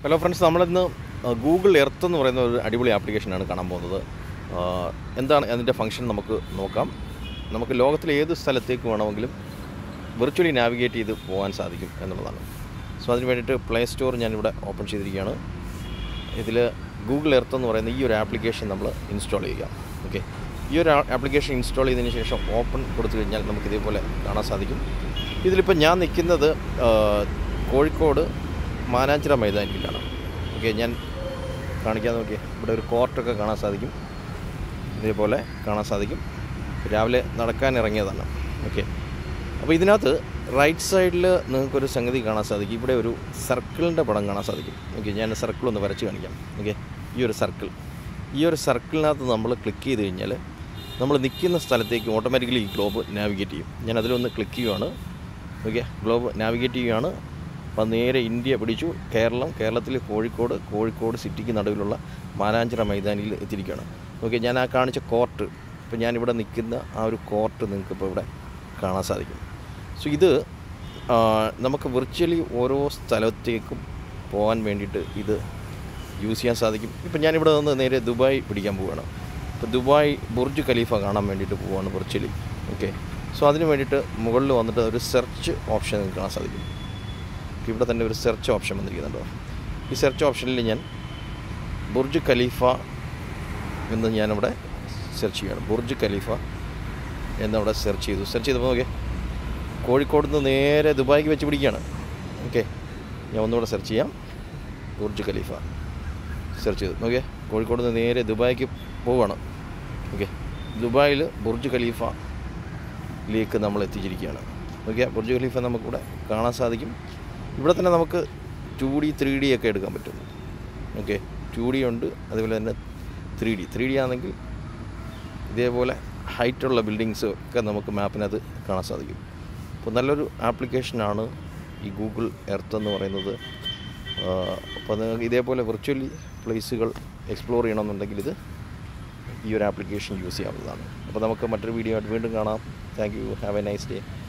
Hello friends, നമ്മളിന്ന് Google Earth എന്ന് പറയുന്ന ഒരു അടിപൊളി ആപ്ലിക്കേഷനാണ് കാണാൻ പോകുന്നത്. എന്താണ് അതിൻ്റെ ഫംഗ്ഷൻ നമുക്ക് നോക്കാം. നമുക്ക് ലോകത്തിലെ ഏത് സ്ഥലത്തേക്ക് വേണമെങ്കിലും വിർച്വലി നാവിഗേറ്റ് ചെയ്ത് പോകാൻ സാധിക്കും എന്നുള്ളതാണ്. സോ അതിന് വേണ്ടിയിട്ട് പ്ലേ സ്റ്റോർ ഞാനിവിടെ ഓപ്പൺ ചെയ്തിരിക്കുകയാണ്. ഇതിൽ ഗൂഗിൾ എർത്ത് എന്ന് പറയുന്ന ഈ ഒരു ആപ്ലിക്കേഷൻ നമ്മൾ ഇൻസ്റ്റാൾ ചെയ്യുക. ഓക്കെ, ഈ ഒരു ആപ്ലിക്കേഷൻ ഇൻസ്റ്റാൾ ചെയ്തതിന് ശേഷം ഓപ്പൺ കൊടുത്തു കഴിഞ്ഞാൽ നമുക്ക് ഇതേപോലെ കാണാൻ സാധിക്കും. ഇതിലിപ്പോൾ ഞാൻ നിൽക്കുന്നത് കോഴിക്കോട് മാനാഞ്ചിറ മൈതാനിയിലാണ്. ഓക്കെ, ഞാൻ കാണിക്കാൻ നോക്കിയേ, ഇവിടെ ഒരു കോർട്ടൊക്കെ കാണാൻ സാധിക്കും. ഇതേപോലെ കാണാൻ സാധിക്കും. രാവിലെ നടക്കാൻ ഇറങ്ങിയതാണ്. ഓക്കെ, അപ്പോൾ ഇതിനകത്ത് റൈറ്റ് സൈഡിൽ നിങ്ങൾക്കൊരു സംഗതി കാണാൻ സാധിക്കും. ഇവിടെ ഒരു സർക്കിളിൻ്റെ പടം കാണാൻ സാധിക്കും. ഓക്കെ, ഞാൻ സർക്കിളൊന്ന് വരച്ച് കാണിക്കാം. ഓക്കെ, ഈ ഒരു സർക്കിളിനകത്ത് നമ്മൾ ക്ലിക്ക് ചെയ്ത് കഴിഞ്ഞാൽ നമ്മൾ നിൽക്കുന്ന സ്ഥലത്തേക്ക് ഓട്ടോമാറ്റിക്കലി ഈ ഗ്ലോബ് നാവിഗേറ്റ് ചെയ്യും. ഞാൻ അതിലൊന്ന് ക്ലിക്ക് ചെയ്യുകയാണ്. ഓക്കെ, ഗ്ലോബ് നാവിഗേറ്റ് ചെയ്യുകയാണ്. അപ്പോൾ നേരെ ഇന്ത്യ പിടിച്ചു. കേരളത്തിൽ കോഴിക്കോട് സിറ്റിക്ക് നടുവിലുള്ള മാനാഞ്ചിറ മൈതാനിയിൽ എത്തിയിരിക്കുകയാണ്. ഓക്കെ, ഞാൻ ആ കാണിച്ച കോർട്ട്, ഇപ്പോൾ ഞാനിവിടെ നിൽക്കുന്ന ആ ഒരു കോർട്ട് നിങ്ങൾക്കിപ്പോൾ ഇവിടെ കാണാൻ സാധിക്കും. സോ ഇത് നമുക്ക് വിർച്വലി ഓരോ സ്ഥലത്തേക്കും പോകാൻ വേണ്ടിയിട്ട് ഇത് യൂസ് ചെയ്യാൻ സാധിക്കും. ഇപ്പം ഞാനിവിടെ നിന്ന് നേരെ ദുബായ് പിടിക്കാൻ പോവുകയാണ്. ഇപ്പോൾ ദുബായ് ബുർജ് ഖലീഫ കാണാൻ വേണ്ടിയിട്ട് പോവുകയാണ് വിർച്വലി. ഓക്കെ, സോ അതിന് വേണ്ടിയിട്ട് മുകളിൽ വന്നിട്ട് ഒരു സെർച്ച് ഓപ്ഷൻ നിങ്ങൾക്ക് കാണാൻ സാധിക്കും. ഇവിടെ തന്നെ ഒരു സെർച്ച് ഓപ്ഷൻ വന്നിരിക്കുന്നുണ്ടോ? ഈ സെർച്ച് ഓപ്ഷനിൽ ഞാൻ ബുർജ് ഖലീഫ എന്ന് ഞാനിവിടെ സെർച്ച് ചെയ്യുകയാണ്. ബുർജ് ഖലീഫ എന്നവിടെ സെർച്ച് ചെയ്തപ്പോൾ ഓക്കെ, കോഴിക്കോട് നിന്ന് നേരെ ദുബായിക്ക് വെച്ച് പിടിക്കുകയാണ്. ഓക്കെ, ഞാൻ ഒന്നുകൂടെ സെർച്ച് ചെയ്യാം. ബുർജ് ഖലീഫ സെർച്ച് ചെയ്തു. ഓക്കെ, കോഴിക്കോട് നിന്ന് നേരെ ദുബായിക്ക് പോവുകയാണ്. ഓക്കെ, ദുബായിൽ ബുർജ് ഖലീഫയിലേക്ക് നമ്മൾ എത്തിച്ചിരിക്കുകയാണ്. ഓക്കെ, ബുർജ് ഖലീഫ നമുക്കിവിടെ കാണാൻ സാധിക്കും. ഇവിടെ തന്നെ നമുക്ക് 2D 3D ഒക്കെ എടുക്കാൻ പറ്റും. ഓക്കെ, 2D ഉണ്ട്, അതുപോലെ തന്നെ 3D ആണെങ്കിൽ ഇതേപോലെ ഹൈറ്റുള്ള ബിൽഡിങ്സ് ഒക്കെ നമുക്ക് മാപ്പിനകത്ത് കാണാൻ സാധിക്കും. അപ്പോൾ നല്ലൊരു ആപ്ലിക്കേഷനാണ് ഈ ഗൂഗിൾ എർത്ത് എന്ന് പറയുന്നത്. അപ്പോൾ നിങ്ങൾക്ക് ഇതേപോലെ വിർച്വലി പ്ലേസുകൾ എക്സ്പ്ലോർ ചെയ്യണമെന്നുണ്ടെങ്കിൽ ഈ ഒരു ആപ്ലിക്കേഷൻ യൂസ് ചെയ്യാവുന്നതാണ്. അപ്പോൾ നമുക്ക് മറ്റൊരു വീഡിയോ ആയിട്ട് വീണ്ടും കാണാം. Thank you. Have a nice day.